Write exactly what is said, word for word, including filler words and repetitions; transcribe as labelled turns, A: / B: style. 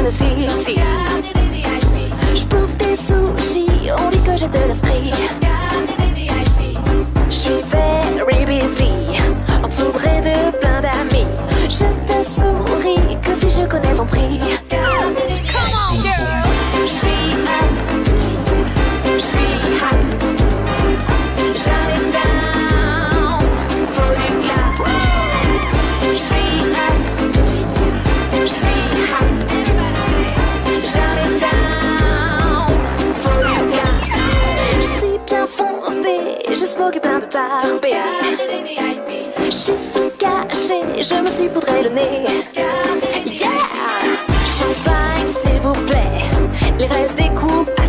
A: the city. Je bouffe des sushis, on dit que j'ai de l'esprit. Je suis very busy, entourée de plein d'amis. Je te souris que si je connais ton prix. Come on girl. Je suis hot, je suis hot. Jamais down, faut du glam. Je suis hot, je suis hot. Jamais down, faut du glam. Je suis bien foncée, j'ai smoké plein de tarpé. Je suis sous caché, je me suis poudré le nez. Yeah! Champagne s'il vous plaît, les restes des coupes.